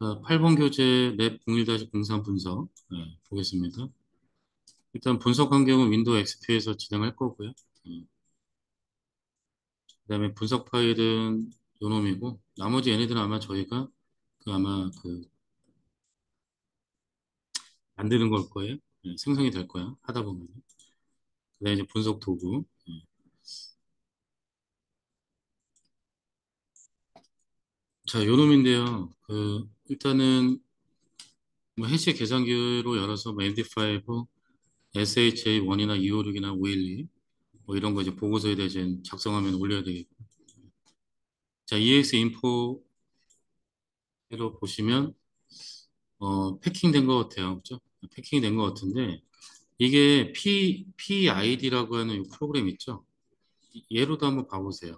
8번 교재 랩 01-03 분석 보겠습니다. 일단 분석 환경은 윈도우 XP에서 진행할 거고요. 그다음에 분석 파일은 요 놈이고 나머지 얘네들은 아마 저희가 아마 만드는 걸 거예요. 생성이 될 거야. 하다 보면. 그다음에 이제 분석 도구. 자, 요 놈인데요. 일단은 뭐 해시 계산기로 열어서 뭐 MD5, SHA1이나 256이나 512 뭐 이런 거 이제 보고서에 대해 작성하면 올려야 되겠고. 자, EX 인포로 보시면 패킹된 것 같아요. 그죠? 패킹이 된 것 같은데 이게 PID라고 하는 이 프로그램 있죠? 얘로도 한번 봐보세요.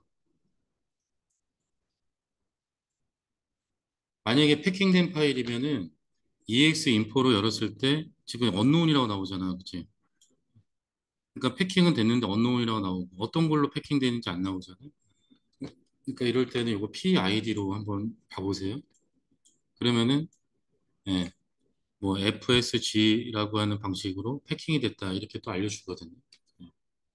만약에 패킹된 파일이면은 EX 인포로 열었을 때 지금 언노운이라고 나오잖아요. 그치? 그러니까 패킹은 됐는데 언노운이라고 나오고 어떤 걸로 패킹되는지 안 나오잖아요. 그러니까 이럴 때는 이거 PID로 한번 봐보세요. 그러면은 예, 뭐 FSG라고 하는 방식으로 패킹이 됐다 이렇게 또 알려주거든요. 예.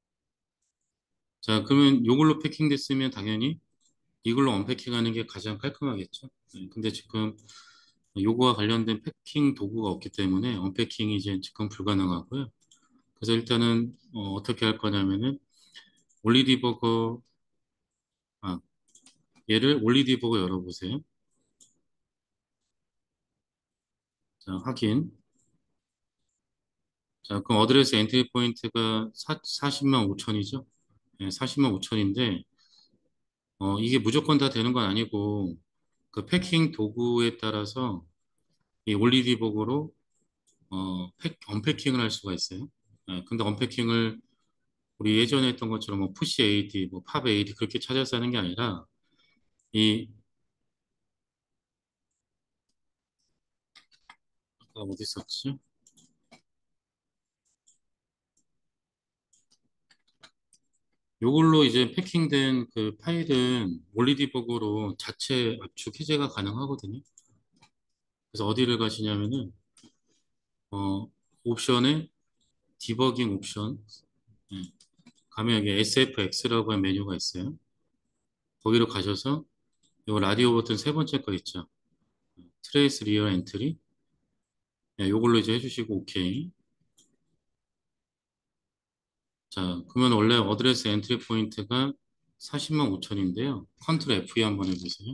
자, 그러면 이걸로 패킹됐으면 당연히 이걸로 언패킹하는 게 가장 깔끔하겠죠. 네, 근데 지금 요거와 관련된 패킹 도구가 없기 때문에 언패킹이 이제 지금 불가능하고요. 그래서 일단은 떻게 할 거냐면은 올리디버거 아 얘를 올리디버거 열어보세요. 자, 확인. 자, 그럼 어드레스 엔트리 포인트가 40만 5천이죠. 네, 40만 5천인데 이게 무조건 다 되는 건 아니고 그 패킹 도구에 따라서 이 올리디버거로 언패킹을 할 수가 있어요. 근데 언패킹을 우리 예전에 했던 것처럼 뭐 푸시 AD, 뭐 팝 AD 그렇게 찾아서 하는 게 아니라 이 아까 어디 있었지? 요걸로 이제 패킹된 그 파일은 올리디버그로 자체 압축 해제가 가능하거든요. 그래서 어디를 가시냐면은 어, 옵션에 디버깅 옵션 예, 가면 여기 SFX라고 하는 메뉴가 있어요. 거기로 가셔서 요 라디오 버튼 세 번째 거 있죠. 트레이스 리얼 엔트리 요걸로 이제 해주시고 오케이. 자, 그러면 원래 어드레스 엔트리 포인트가 40만 5천인데요. 컨트롤 F2 한번 해주세요.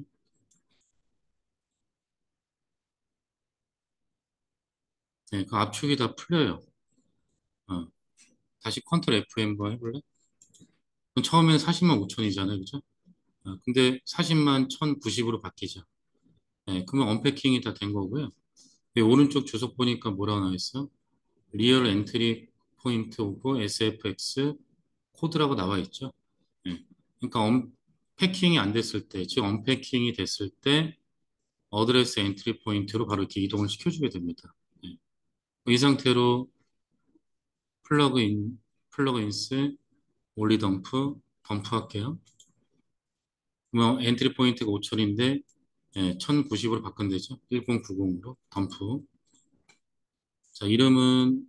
네, 그 압축이 다 풀려요. 어, 다시 컨트롤 F 한번 해볼래? 그럼 처음에는 40만 5천이잖아요. 그죠? 근데 40만 1,090으로 바뀌죠. 네, 그러면 언패킹이 다 된 거고요. 네, 오른쪽 주석 보니까 뭐라고 나와 있어? 리얼 엔트리 포인트 오브 SFX 코드라고 나와 있죠. 네. 그러니까 언패킹이 안 됐을 때, 즉 언패킹이 됐을 때 어드레스 엔트리 포인트로 바로 이렇게 이동을 시켜주게 됩니다. 네. 이 상태로 플러그인, 플러그인스, 올리덤프, 덤프 할게요. 그러면 엔트리 포인트가 5천인데 1090으로 바꾼대죠. 1090으로 덤프. 자, 이름은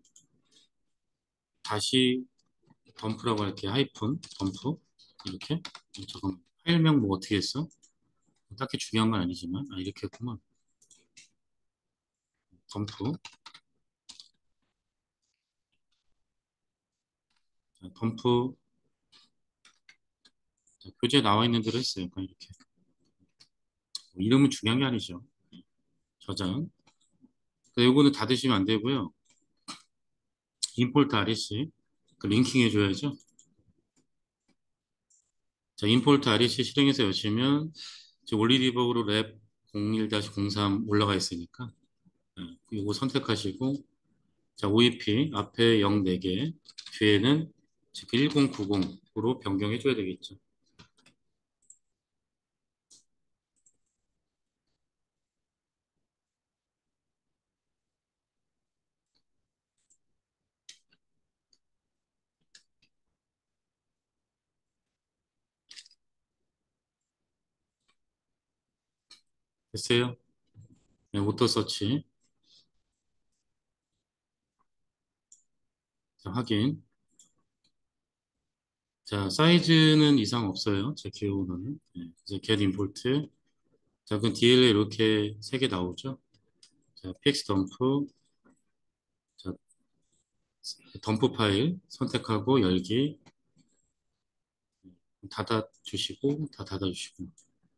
다시 덤프라고 할게요. 하이픈, 덤프. 이렇게. 잠깐 파일명 뭐 어떻게 했어? 딱히 중요한 건 아니지만. 이렇게 했구만. 덤프. 자, 덤프. 자, 교재에 나와 있는 대로 했어요. 그냥 이렇게. 뭐 이름은 중요한 게 아니죠. 저장. 요거는 닫으시면 안 되고요. 임포트 REC 그 링킹 해줘야죠. 자, 임포트 REC 실행해서 여시면 지금 올리디버그로 랩 01-03 올라가 있으니까 이거 선택하시고 자, OEP 앞에 0 4개 뒤에는 지금 1090으로 변경해 줘야 되겠죠. 됐어요? 네, 오토 서치. 자, 확인. 자, 사이즈는 이상 없어요. 제 기호로는. 네, 이제 get import. 자, 그럼 DLL 이렇게 세 개 나오죠. 자, px 덤프. 자, 덤프 파일 선택하고 열기. 닫아 주시고, 다 닫아 주시고.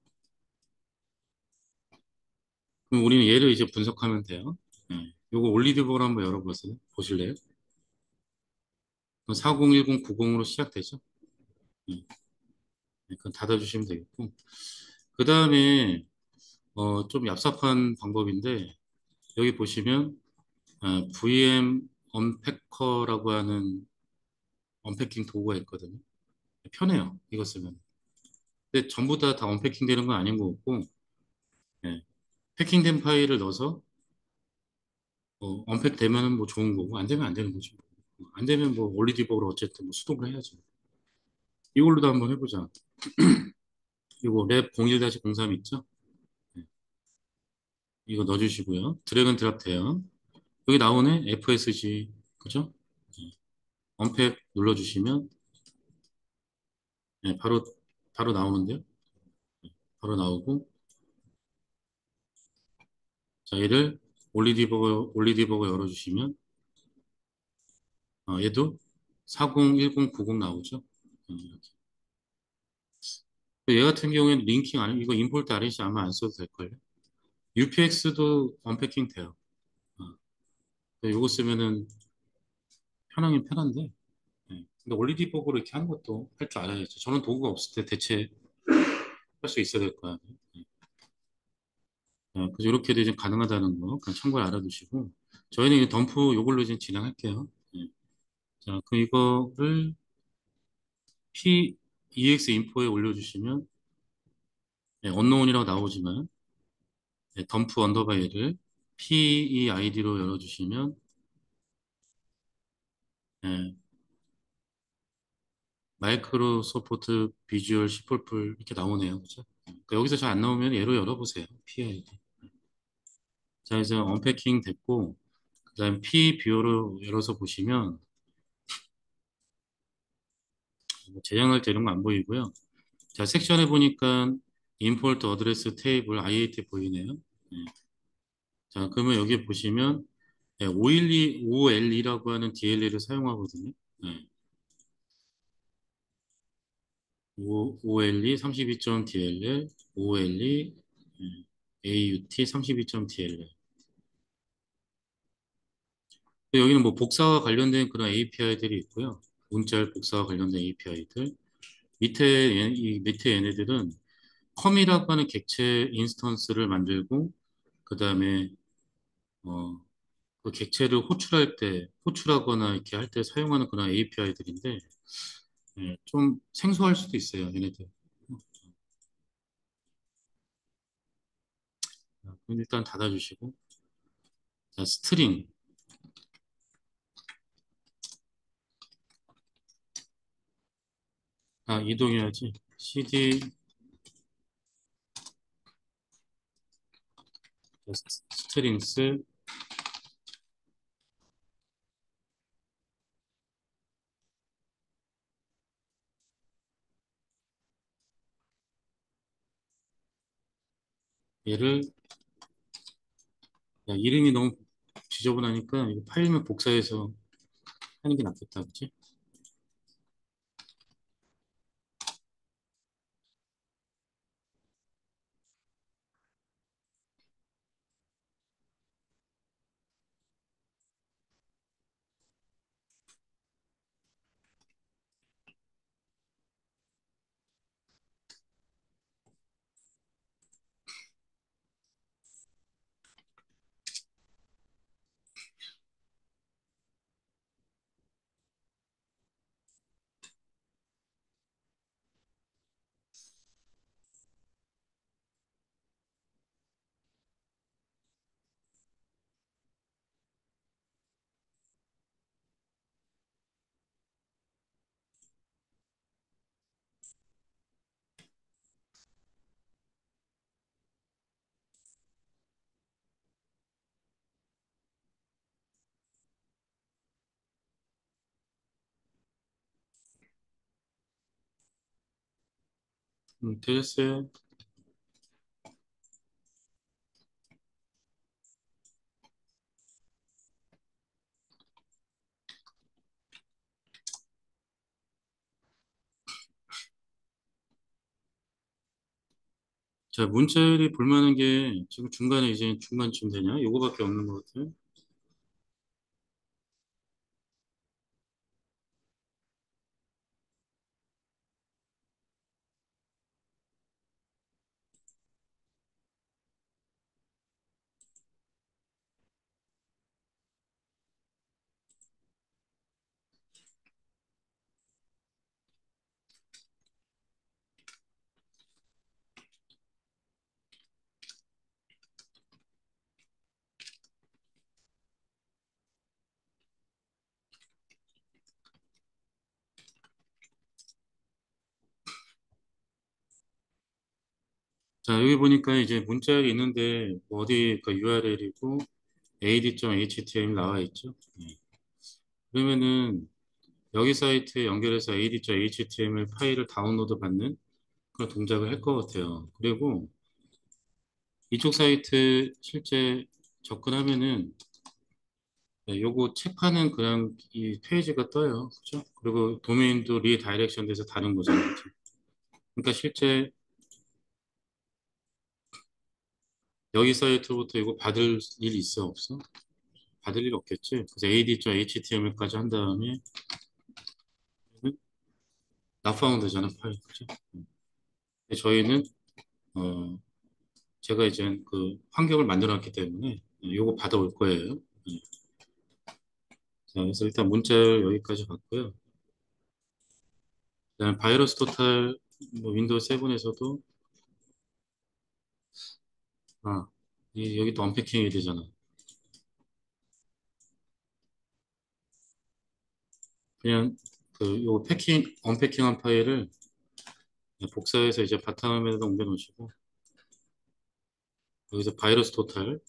그럼 우리는 얘를 이제 분석하면 돼요. 네. 요거 올리드볼 한번 열어보세요. 보실래요? 401090으로 시작되죠. 네. 네, 그건 닫아주시면 되겠고. 그 다음에, 좀 얍삽한 방법인데, 여기 보시면, VM 언패커라고 하는 언패킹 도구가 있거든요. 편해요. 이거 쓰면. 근데 전부 다 언패킹 되는 건 아닌 것 같고, 예. 패킹된 파일을 넣어서, 언팩 되면은 뭐 좋은 거고, 안 되면 안 되는 거지. 안 되면 뭐 올리디버로 어쨌든 뭐 수동을 해야지. 이걸로도 한번 해보자. 이거 랩 01-03 있죠? 네. 이거 넣어주시고요. 드래그 앤 드랍 돼요. 여기 나오네? FSG. 그죠? 네. 언팩 눌러주시면, 네, 바로 나오는데요. 바로 나오고, 자, 얘를 올리디버거 열어주시면, 얘도 401090 나오죠? 이렇게. 얘 같은 경우에는 링킹 안, 이거 임포트 REC 아마 안 써도 될걸요? UPX도 언패킹 돼요. 요거 쓰면은 편하긴 편한데, 네. 근데 올리디버그로 이렇게 하는 것도 할 줄 알아야죠. 저는 도구가 없을 때 대체 할 수 있어야 될 거 아니에요. 네. 그래서 이렇게도 이제 가능하다는 거 그냥 참고로 알아두시고 저희는 이 덤프 요걸로 이제 진행할게요. 네. 자, 그 이거를 PEX 인포에 올려주시면 네, 언노운이라고 나오지만 네, 덤프 언더바이를 PEID로 열어주시면 네, 마이크로소프트 비주얼 C++ 이렇게 나오네요. 그죠? 그러니까 여기서 잘 안 나오면 얘로 열어보세요. PID. 자, 이제 언패킹 됐고, 그 다음에 P 뷰어로 열어서 보시면, 뭐 재생할 때 이런 거 안 보이고요. 자, 섹션에 보니까 import address table IAT 보이네요. 네. 자, 그러면 여기 보시면, 네, 512, OLE라고 하는 DLL을 사용하거든요. 네. OLE 32.dll, OLE, AUT 32.dll. 여기는 뭐 복사와 관련된 그런 API들이 있고요. 문자열 복사와 관련된 API들. 이 밑에 얘네들은 컴이라고 하는 객체 인스턴스를 만들고 그다음에 어, 그 객체를 호출하거나 이렇게 할 때 사용하는 그런 API들인데 좀 생소할 수도 있어요, 얘네들. 그럼 일단 닫아주시고 자, 스트링 이동해야지. CD 스트링스 얘를 야, 이름이 너무 지저분하니까 이거 파일명 복사해서 하는 게 낫겠다, 그치? 되셨어요? 자, 문자열이 볼만한 게 지금 중간에 이제 중간쯤 되냐? 요거밖에 없는 것 같아요. 자, 여기 보니까 이제 문자열이 있는데 뭐 어디 그 URL이고 ad.html 나와 있죠. 그러면은 여기 사이트에 연결해서 ad.html 파일을 다운로드 받는 그런 동작을 할 것 같아요. 그리고 이쪽 사이트 실제 접근하면은 네, 요거 체크하는 그냥 이 페이지가 떠요. 그죠? 그리고 도메인도 리다이렉션 돼서 다른 거잖아요. 그죠? 그러니까 실제 여기 사이트부터 이거 받을 일 있어 없어? 받을 일 없겠지? 그래서 ad.html까지 한 다음에 나파운드잖아 파일. 그죠? 근데 저희는 어 제가 이제 그 환경을 만들어 놨기 때문에 요거 받아올 거예요. 네. 자, 그래서 일단 문자를 여기까지 받고요. 그다음 바이러스 토탈 뭐 윈도우 7에서도 아, 여기 또 언패킹이 되잖아. 그냥 그 요 패킹 언패킹한 파일을 복사해서 이제 바탕화면에다 옮겨 놓으시고 여기서 바이러스 토탈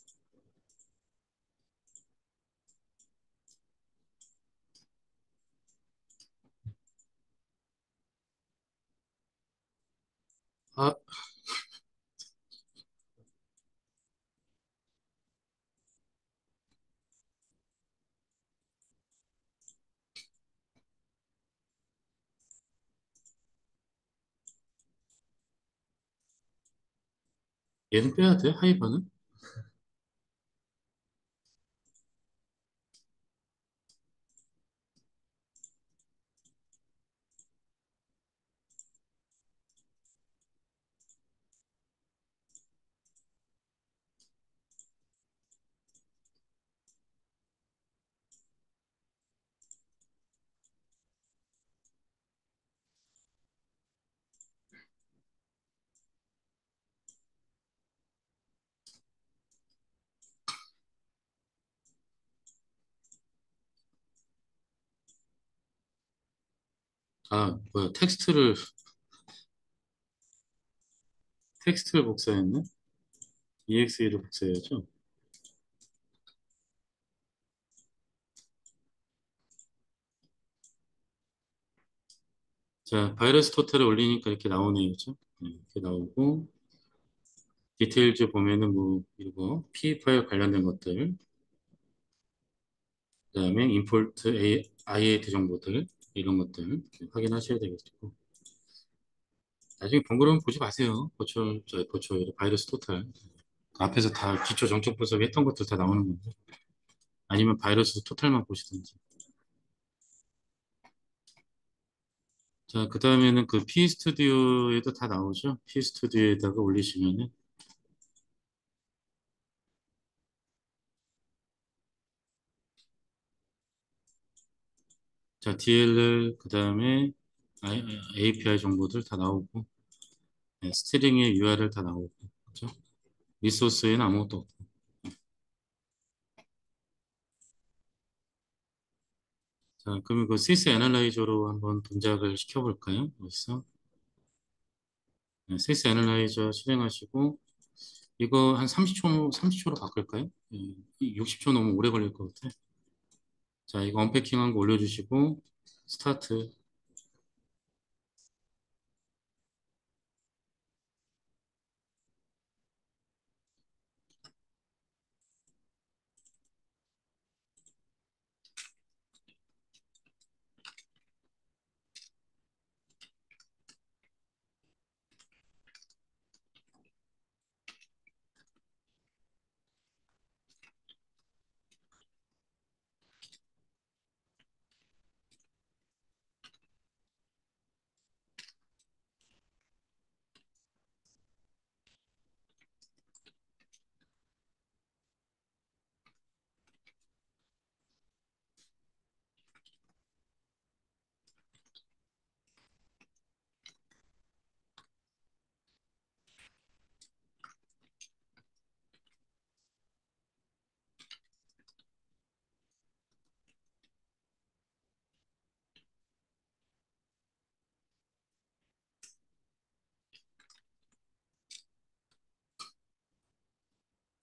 아 얘는 빼야 돼 하이바는 아 뭐야 텍스트를 복사했네 EXE를 복사해야죠. 자 바이러스 토탈을 올리니까 이렇게 나오네요, 그죠? 이렇게 나오고 디테일즈 보면은 뭐 이거 P 파일 관련된 것들 그다음에 임포트 IAT 정보들 이런 것들 확인하셔야 되겠고 나중에 번거로우면 보지 마세요. 버추얼 바이러스 토탈 그 앞에서 다 기초 정책 분석 했던 것들 다 나오는 건데 아니면 바이러스 토탈만 보시든지 자 그 다음에는 그 P 스튜디오에도 다 나오죠. P 스튜디오에다가 올리시면은 자 DLL 그 다음에 API 정보들 다 나오고 네, 스트링의 URL 다 나오고 그렇죠? 리소스에는 아무것도 없고 자 그러면 그 시스 애널라이저로 한번 동작을 시켜볼까요? 여기서 네, 시스 애널라이저 실행하시고 이거 한 30초로 바꿀까요? 60초 너무 오래 걸릴 것 같아. 자, 이거 언패킹한 거 올려주시고, 스타트.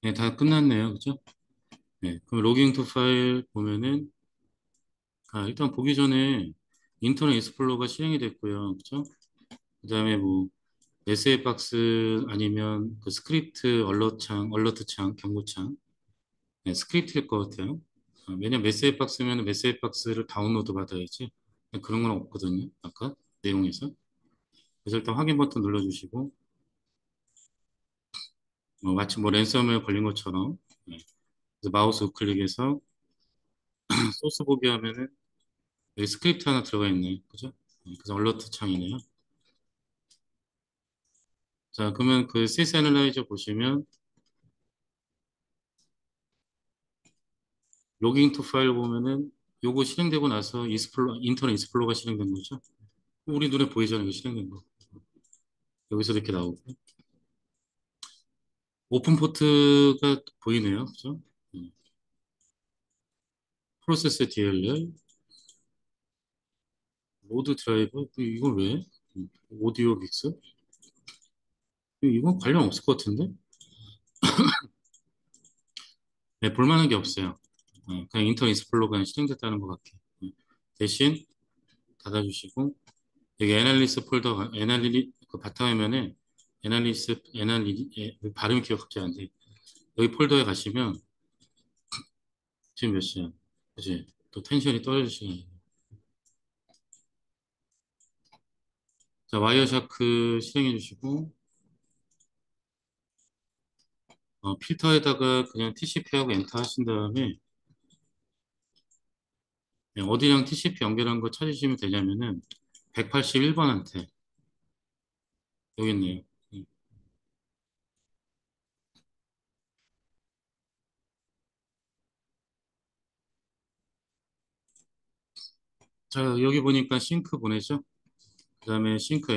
네, 다 끝났네요. 그죠? 네, 그럼 로깅 투 파일 보면은, 일단 보기 전에 인터넷 익스플로러가 실행이 됐고요. 그죠? 그 다음에 뭐, SA 박스 아니면 그 스크립트 얼러트 창, 경고창. 네, 스크립트일 것 같아요. 왜냐면 메시지 박스면 메시지 박스를 다운로드 받아야지. 그런 건 없거든요. 아까 내용에서. 그래서 일단 확인 버튼 눌러주시고, 마치 뭐 랜섬웨어 걸린 것처럼, 네. 그래서 마우스 우클릭해서 소스 보기 하면은 여기 스크립트 하나 들어가 있네. 그죠? 그래서 얼러트 창이네요. 자, 그러면 그 세스 애널라이저 보시면 로깅 투 파일 보면은 요거 실행되고 나서 인터넷 익스플로러가 실행된 거죠. 우리 눈에 보이잖아요. 이거 실행된 거. 여기서 이렇게 나오고. 오픈 포트가 보이네요. 그죠? 프로세스 DLL, 로드 드라이브, 이건 왜? 오디오 믹스? 이건 관련 없을 것 같은데? 네, 볼만한 게 없어요. 그냥 인터넷 익스플로러가 그냥 실행됐다는 것 같아요. 대신 닫아주시고, 여기 애널리스 폴더, 그 바탕화면에 발음이 기억 갑자기 안 돼. 여기 폴더에 가시면, 지금 몇 시야? 그지? 또 텐션이 떨어질 시간이에요. 자, 와이어샤크 실행해 주시고, 필터에다가 그냥 TCP하고 엔터 하신 다음에, 네, 어디랑 TCP 연결한 거 찾으시면 되냐면은 181번한테 여기 있네요. 자, 여기 보니까 싱크 보내죠. 그다음에 싱크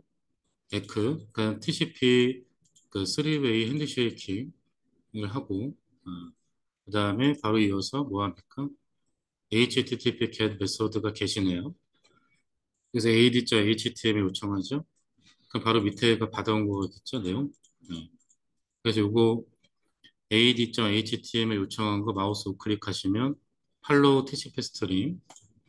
그러니까 TCP 그 3웨이 핸드쉐이킹을 하고 어, 그다음에 바로 이어서 뭐 합니까? HTTP get 메소드가 계시네요. 그래서 AD.html 요청하죠. 그럼 바로 밑에가 받아온 거겠죠, 내용. 네. 그래서 요거 AD.html 요청한 거 마우스 우클릭하시면 팔로우 TCP 스트림.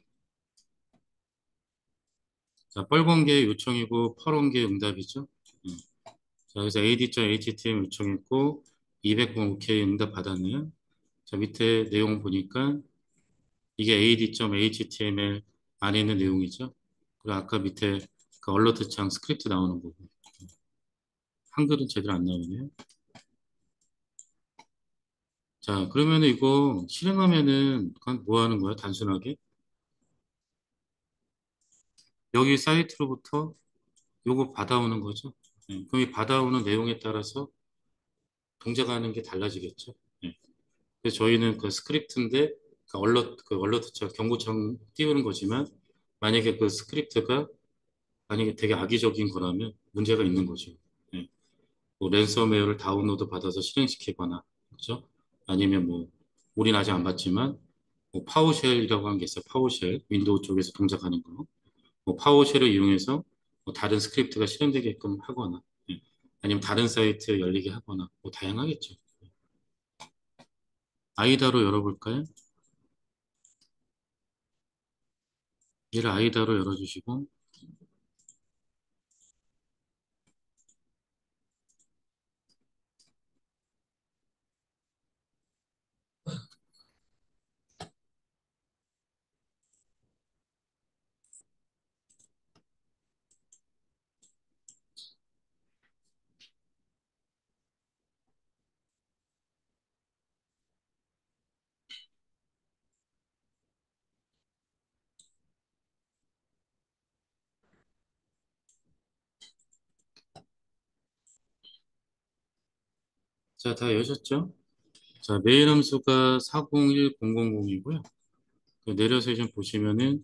자, 빨간 게 요청이고 파란 게 응답이죠. 자, 그래서 AD.html 요청했고 200번 OK 응답 받았네요. 자, 밑에 내용 보니까 이게 AD.html 안에 있는 내용이죠. 그리고 아까 밑에 그 얼러트 창 스크립트 나오는 거고. 한글은 제대로 안 나오네요. 자, 그러면 이거 실행하면은 그건 뭐 하는 거야? 단순하게 여기 사이트로부터 요거 받아오는 거죠. 그럼 이 받아오는 내용에 따라서 동작하는 게 달라지겠죠. 네. 그래서 저희는 그 스크립트인데 그 얼러트처럼 경고창 띄우는 거지만 만약에 그 스크립트가 만약에 되게 악의적인 거라면 문제가 있는 거죠. 네. 뭐 랜섬웨어를 다운로드 받아서 실행시키거나 그죠? 아니면 뭐 우린 아직 안 봤지만 뭐 파워쉘이라고 하는 게 있어요. 파워쉘 윈도우 쪽에서 동작하는 거. 뭐 파워쉘을 이용해서 뭐 다른 스크립트가 실행되게끔 하거나 예. 아니면 다른 사이트 열리게 하거나 뭐 다양하겠죠. 아이다로 열어볼까요? 얘를 아이다로 열어주시고 자, 다 여셨죠? 자, 메일 함수가 401000이고요. 내려서 좀 보시면은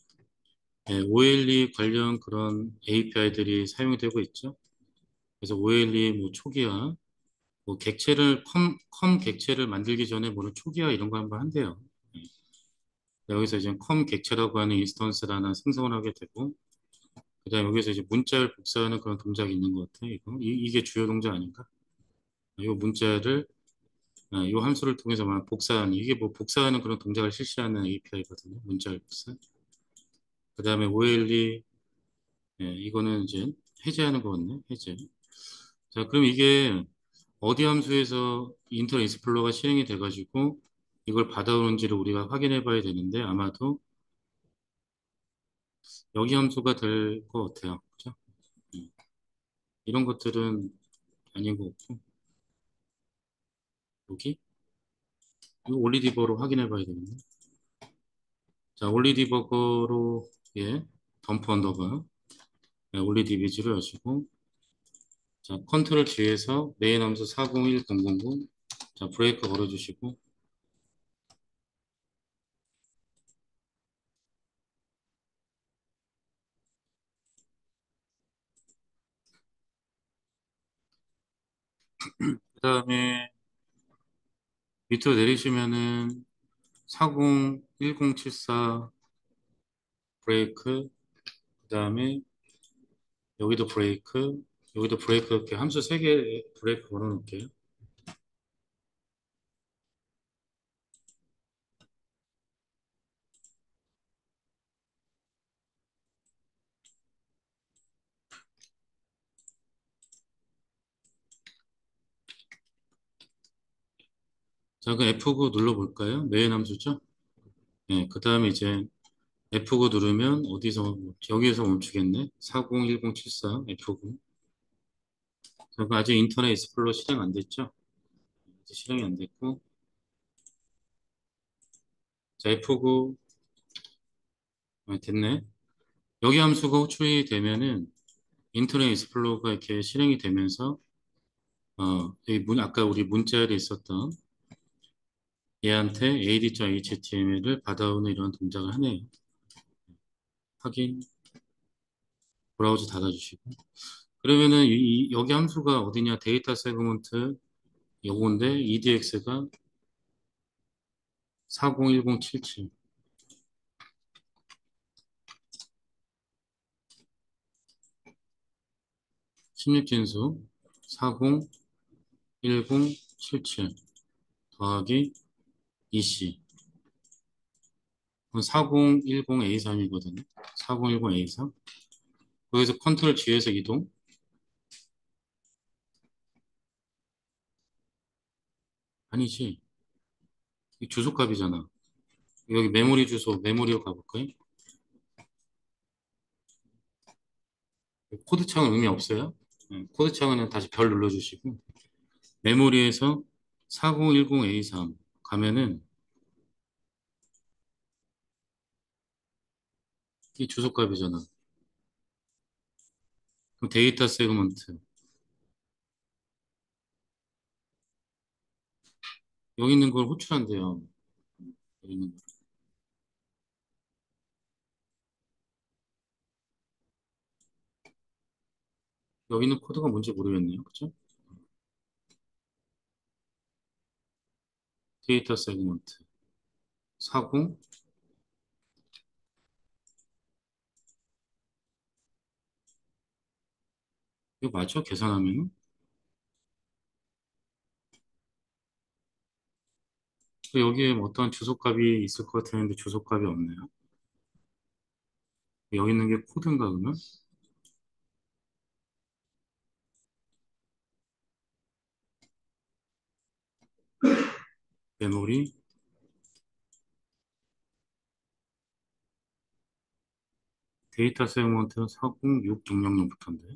OLE 관련 그런 API들이 사용이 되고 있죠. 그래서 OLE 뭐 초기화, 뭐 컴 객체를 만들기 전에 뭐는 초기화 이런 거 한번 한대요. 예. 여기서 이제 컴 객체라고 하는 인스턴스를 하나 생성을 하게 되고, 그다음 여기서 이제 문자를 복사하는 그런 동작이 있는 것 같아요. 이게 주요 동작 아닌가? 이 문자를 이 함수를 통해서만 복사하는, 이게 뭐 복사하는 그런 동작을 실시하는 API거든요. 문자열 복사. 그 다음에 OLE, 이거는 이제 해제하는 거거든요. 해제. 자, 그럼 이게 어디 함수에서 인터넷 익스플로러가 실행이 돼가지고 이걸 받아오는지를 우리가 확인해 봐야 되는데 아마도 여기 함수가 될 것 같아요. 그죠? 음, 이런 것들은 아닌 것 같고, 여기? 이거 올리디버로 확인해 봐야 되겠네. 자, 올리디버거로, 예, 덤프 언더바, 올리디비지를 하시고, 자, 컨트롤 G에서 메인 함수 401000, 자, 브레이크 걸어주시고, 그 다음에 밑으로 내리시면은 401074 브레이크, 그 다음에 여기도 브레이크, 여기도 브레이크 이렇게 함수 3개 브레이크 걸어 놓을게요. 자, 그 F9 눌러볼까요? 메인 함수죠? 네, 그 다음에 이제 F9 누르면 어디서, 여기에서 멈추겠네? 401074 F9. 자, 그 아직 인터넷 익스플로러 실행 안 됐죠? 아직 실행이 안 됐고. 자, F9, 됐네. 여기 함수가 호출이 되면은 인터넷 익스플로러가 이렇게 실행이 되면서, 여기 아까 우리 문자열에 있었던 얘한테 ad.html을 받아오는 이런 동작을 하네요. 확인, 브라우저 닫아주시고. 그러면은 여기 함수가 어디냐? 데이터 세그먼트 요건데 EDX가 401077 16진수 401077 더하기 EC 4010A3이거든요. 4010A3 거기서 컨트롤 G에서 이동. 아니지, 이 주소값이잖아. 여기 메모리 주소 메모리로 가볼까요? 코드창은 의미 없어요. 코드창은 다시 별 눌러주시고 메모리에서 4010A3 가면은 이 주소값이잖아. 그럼 데이터 세그먼트 여기 있는 걸 호출한대요. 여기 있는, 여기 있는 코드가 뭔지 모르겠네요. 그죠? 데이터 세그먼트 40 이거 맞죠? 계산하면 여기에 뭐 어떤 주소값이 있을 것 같았는데 주소값이 없네요. 여기 있는 게 코드인가 그러면? 메모리 데이터 세그먼트는 406000부터인데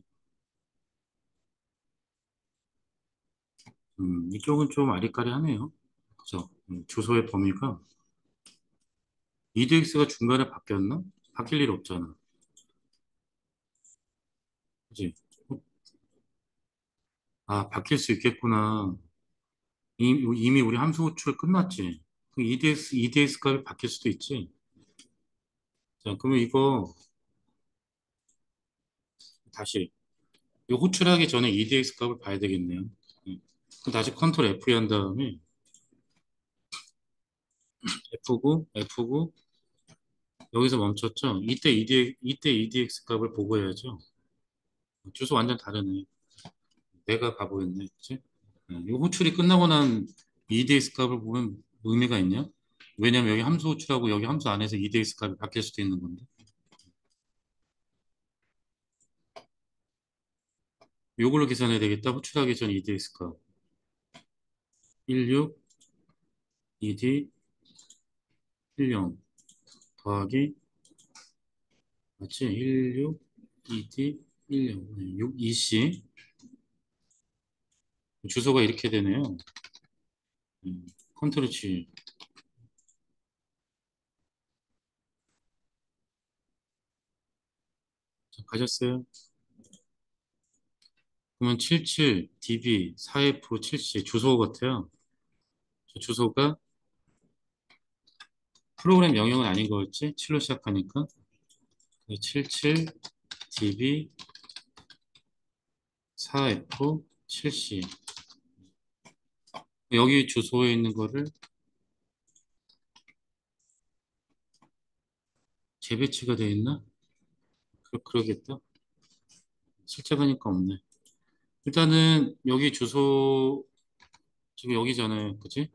이쪽은 좀 아리까리하네요. 그죠? 주소의 범위가 EDX가 중간에 바뀌었나? 바뀔 일 없잖아. 그지? 아, 바뀔 수 있겠구나. 이미 우리 함수 호출 끝났지. 그 EDX 값이 바뀔 수도 있지. 자, 그러면 이거 다시 이 호출하기 전에 EDX 값을 봐야 되겠네요. 그럼 다시 컨트롤 F 한 다음에 F9, F9 여기서 멈췄죠? 이때 EDX 값을 보고 해야죠. 주소 완전 다르네. 내가 바보였네, 그치? 이 호출이 끝나고 난 EDX 값을 보면 의미가 있냐? 왜냐면 여기 함수 호출하고 여기 함수 안에서 EDX 값이 바뀔 수도 있는 건데. 요걸로 계산해야 되겠다. 호출하기 전 EDX 값. 16 ED 10 더하기 맞지? 16 ED 10 6 EC 주소가 이렇게 되네요. 컨트롤 C. 자, 가셨어요? 그러면 77 DB 4F 7C 주소 같아요. 저 주소가 프로그램 명령은 아닌 거였지? 7로 시작하니까 77 DB 4F 7C 여기 주소에 있는 거를 재배치가 돼 있나? 그러겠다. 실제 가니까 없네. 일단은 여기 주소 지금 여기잖아요. 그치?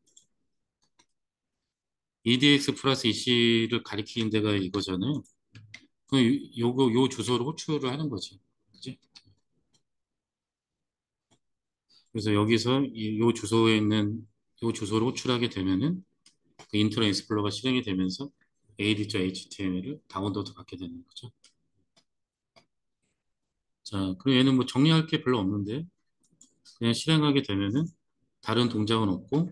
EDX 플러스 EC를 가리키는 데가 이거잖아요. 그럼 요 주소를 호출을 하는 거지. 그치? 그래서 여기서 요 주소에 있는 요 주소를 호출하게 되면은 그 인터넷 익스플로러가 실행이 되면서 AD.html을 다운로드 받게 되는 거죠. 자, 그리고 얘는 뭐 정리할 게 별로 없는데 그냥 실행하게 되면은 다른 동작은 없고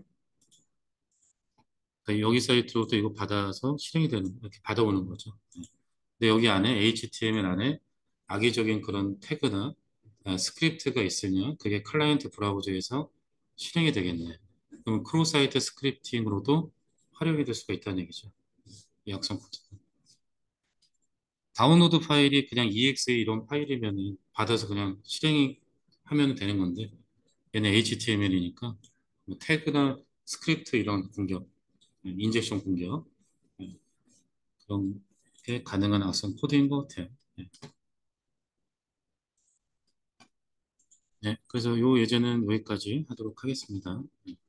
그러니까 여기 사이트로부터 이거 받아서 실행이 되는 이렇게 받아오는 거죠. 네. 근데 여기 안에 HTML 안에 악의적인 그런 태그나 스크립트가 있으면 그게 클라이언트 브라우저에서 실행이 되겠네. 그럼 크로스 사이트 스크립팅으로도 활용이 될 수가 있다는 얘기죠. 이 악성 코드. 다운로드 파일이 그냥 EXE 이런 파일이면은 받아서 그냥 실행이 하면 되는 건데 얘는 HTML이니까 뭐 태그나 스크립트 이런 공격, 인젝션 공격 그런 게 가능한 악성 코드인 것 같아요. 네. 네, 그래서 요 예제는 여기까지 하도록 하겠습니다.